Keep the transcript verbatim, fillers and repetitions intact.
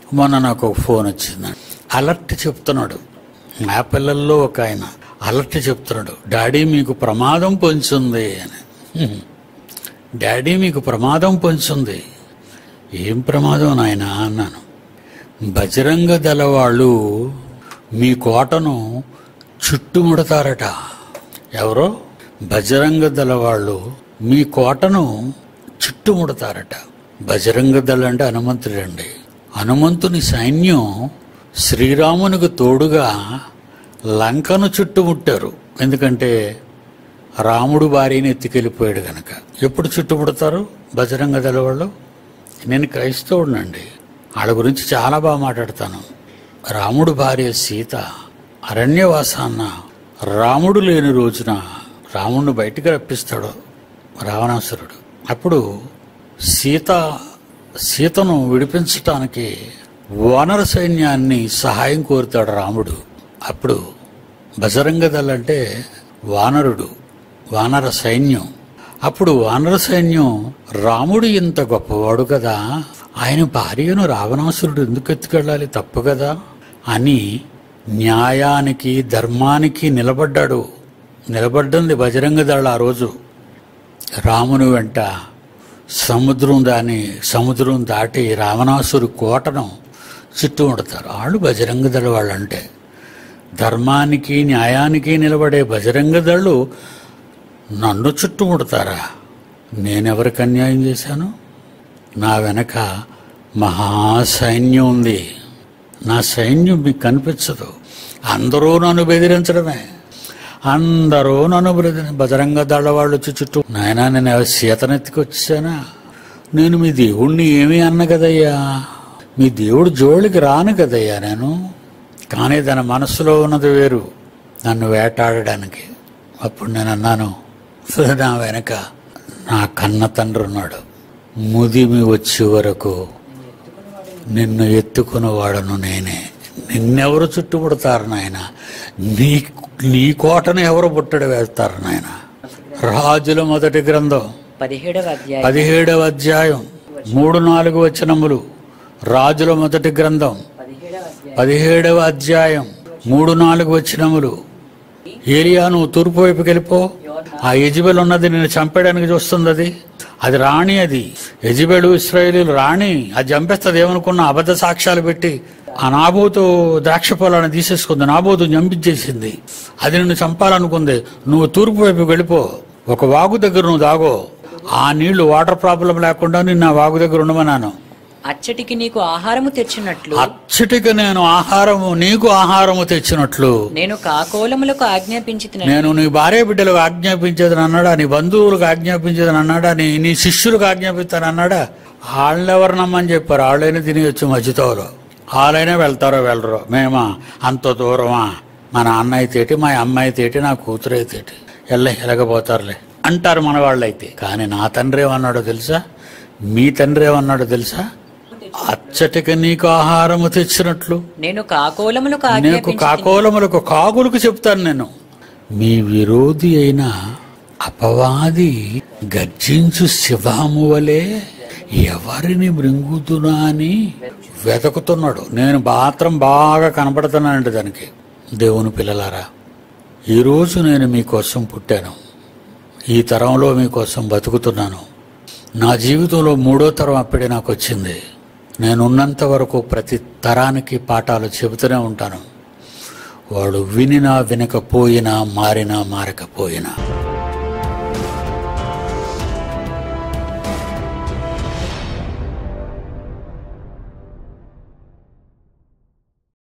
మొన్న నాకు ఒక ఫోన్ వచ్చిందండి. అలర్ట్ చెప్తున్నాడు, మా పిల్లల్లో ఒక ఆయన అలర్ట్ చెప్తున్నాడు, డాడీ మీకు ప్రమాదం పొంచుంది అని. డాడీ మీకు ప్రమాదం పొంచుంది. ఏం ప్రమాదం నాయన అన్నాను. బజరంగ దళ వాళ్ళు మీ కోటను చుట్టుముడతారట. ఎవరో బజరంగ దళ వాళ్ళు మీ కోటను చుట్టుముడతారట. బజరంగ దళ అంటే హనుమంతుడండి. హనుమంతుని సైన్యం శ్రీరామునికి తోడుగా లంకను చుట్టుముట్టారు. ఎందుకంటే రాముడు భార్యని ఎత్తుకెళ్ళిపోయాడు కనుక. ఎప్పుడు చుట్టుముడతారు బజరంగ దళ వాళ్ళు? నేను క్రైస్తవుడినండి, వాళ్ళ గురించి చాలా బాగా మాట్లాడతాను. రాముడు భార్య సీత అరణ్యవాసాన్న రాముడు లేని రోజున రాముడిని బయటికి రప్పిస్తాడు రావణాసురుడు. అప్పుడు సీత సీతను విడిపించటానికి వానర సైన్యాన్ని సహాయం కోరుతాడు రాముడు. అప్పుడు బజరంగ దళ అంటే వానరుడు, వానర సైన్యం. అప్పుడు వానర సైన్యం రాముడు ఇంత గొప్పవాడు కదా, ఆయన భార్యను రావణాసురుడు ఎందుకు ఎత్తుకెళ్ళాలి, తప్పు కదా అని న్యాయానికి ధర్మానికి నిలబడ్డాడు. నిలబడ్డంది బజరంగ దళ. ఆ రోజు రాముని వెంట సముద్రం దాని సముద్రం దాటి రావణాసురు కోటను చుట్టుముడతారు. వాళ్ళు బజరంగ దళ వాళ్ళు. అంటే ధర్మానికి న్యాయానికి నిలబడే బజరంగ దళు నన్ను చుట్టుముడతారా? నేనెవరికి అన్యాయం చేశాను? నా వెనక మహాసైన్యం ఉంది. నా సైన్యం మీకు కనిపించదు. అందరూ నన్ను బెదిరించడమే, అందరూ నన్ను బజరంగ దళ వాళ్ళు వచ్చి చుట్టూ. నాయనా, నేను సీతనెత్తికొచ్చానా? నేను మీ దేవుణ్ణి ఏమీ అన్న కదయ్యా, మీ దేవుడు జోలికి రాను కదయ్యా నేను. కానీ తన మనసులో ఉన్నది వేరు, నన్ను వేటాడడానికి. అప్పుడు నేను అన్నాను, నా వెనక నా కన్న తండ్రి ఉన్నాడు. ముదిమి వచ్చే వరకు నిన్ను ఎత్తుకునేవాడను నేనే. నిన్నెవరు చుట్టుముడతారు నాయన? నీ నీ కోటను ఎవరు బుట్టడి వేస్తారు నాయన? రాజుల మొదటి గ్రంథం పదిహేడవ అధ్యాయం పదిహేడవ అధ్యాయం మూడు నాలుగు వచనములు. రాజుల మొదటి గ్రంథం పదిహేడవ అధ్యాయం మూడు నాలుగు వచనములు. ఏలియా, నువ్వు తూర్పు వైపుకి వెళ్ళిపో. ఆ యెజెబెల్ ఉన్నది నిన్ను చంపేయడానికి చూస్తుంది. అది అది రాణి. అది యెజెబెలు ఇశ్రాయేలీయులు రాణి. అది చంపేస్తుంది. ఏమనుకున్నా అబద్ధ సాక్ష్యాలు పెట్టి ఆ నాబోతు ద్రాక్ష పొలాన్ని తీసేసుకుంది. నాబోతు చంపించేసింది. అది నిన్ను చంపాలనుకుంది. నువ్వు తూర్పు వైపుకి వెళ్ళిపో. ఒక వాగు దగ్గర నువ్వు దాగో. ఆ నీళ్లు వాటర్ ప్రాబ్లం లేకుండా నిన్ను ఆ వాగు దగ్గర ఉండమన్నాను. అచ్చటికి నీకు ఆహారము తెచ్చినట్లు అచ్చటికి నేను ఆహారము నీకు ఆహారము తెచ్చినట్లు నేను కాకోలములకు ఆజ్ఞాపించి నేను నీ భార్య బిడ్డలకు ఆజ్ఞాపించేదని అన్నాడా? నీ బంధువులకు ఆజ్ఞాపించేదని అన్నాడా? నీ నీ శిష్యులకు ఆజ్ఞాపిస్తాను అన్నాడా? వాళ్ళెవరు నమ్మని చెప్పారు. వాళ్ళైనా తినేయచ్చు మధ్యతోలో. వాళ్ళైనా వెళ్తారో వెళ్ళరో. మేమా అంత దూరమా? మా నాన్న అయితేటి, మా అమ్మాయి అయితేటి, నా కూతురు అయితేటి ఎల్ల ఎలగపోతారులే అంటారు మన వాళ్ళైతే. కానీ నా తండ్రి ఏమన్నాడో తెలుసా? మీ తండ్రి ఏమన్నాడో తెలుసా? అచ్చటికి నీకు ఆహారము తెచ్చినట్లు నేను కాకోలములకు నీకు కాకోలములకు కాకులకు చెప్తాను నేను. మీ విరోధి అయిన అపవాది గర్జించు సింహము వలె ఎవరిని మృంగుతున్నా అని వెతుకుతున్నాడు. నేను మాత్రం బాగా కనపడుతున్నానండి దానికి. దేవుని పిల్లలారా, ఈరోజు నేను మీకోసం పుట్టాను. ఈ తరంలో మీకోసం బతుకుతున్నాను. నా జీవితంలో మూడో తరం అప్పుడే నాకు వచ్చింది. నేనున్నంత వరకు ప్రతి తరానికి పాఠాలు చెబుతూనే ఉంటాను. వాడు వినినా వినకపోయినా, మారినా మారకపోయినా.